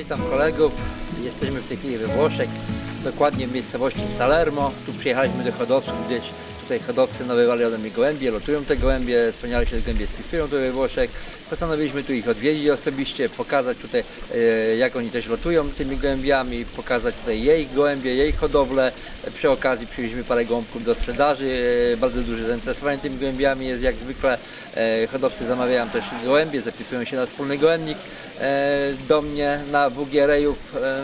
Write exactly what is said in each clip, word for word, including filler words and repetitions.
Witam kolegów. Jesteśmy w tej chwili we Włoszech, dokładnie w miejscowości Salermo. Tu przyjechaliśmy do hodowców, gdzieś tutaj hodowcy nabywali ode mnie gołębie, lotują te gołębie, wspaniale się te gołębie spisują tu we Włoszech. Postanowiliśmy tu ich odwiedzić osobiście, pokazać tutaj e, jak oni też lotują tymi gołębiami, pokazać tutaj jej gołębie, jej hodowlę. Przy okazji przywieźliśmy parę gołąbków do sprzedaży, e, bardzo duże zainteresowanie tymi gołębiami jest jak zwykle. E, hodowcy zamawiają też gołębie, zapisują się na wspólny gołębnik e, do mnie na W G Rejów. E,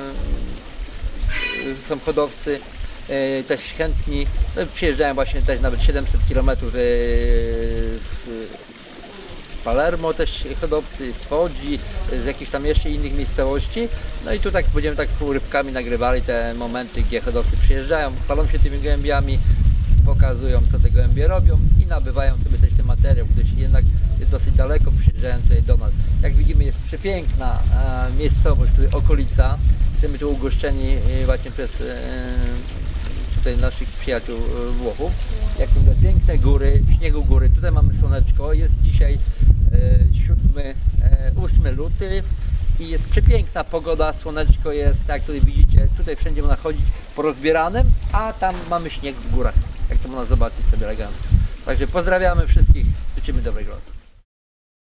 są hodowcy e, też chętni, no, przyjeżdżają właśnie też nawet siedemset kilometrów e, z, z Palermo też hodowcy, z Foggi, z jakichś tam jeszcze innych miejscowości. No i tu tak będziemy tak urywkami nagrywali te momenty, gdzie hodowcy przyjeżdżają, chwalą się tymi gołębiami, pokazują co te gołębie robią i nabywają sobie też ten materiał, gdyż jednak jest dosyć daleko, przyjeżdżają tutaj do nas. Jak widzimy, jest przepiękna e, miejscowość, tutaj okolica. Jesteśmy tu ugoszczeni właśnie przez e, tutaj naszych przyjaciół e, Włochów. Jak tu widać, piękne góry, w śniegu góry, tutaj mamy słoneczko, jest dzisiaj e, siódmy, ósmy luty i jest przepiękna pogoda, słoneczko jest, tak jak tutaj widzicie, tutaj wszędzie można chodzić po rozbieranym, a tam mamy śnieg w górach, jak to można zobaczyć sobie elegancko. Także pozdrawiamy wszystkich, życzymy dobrego lotu.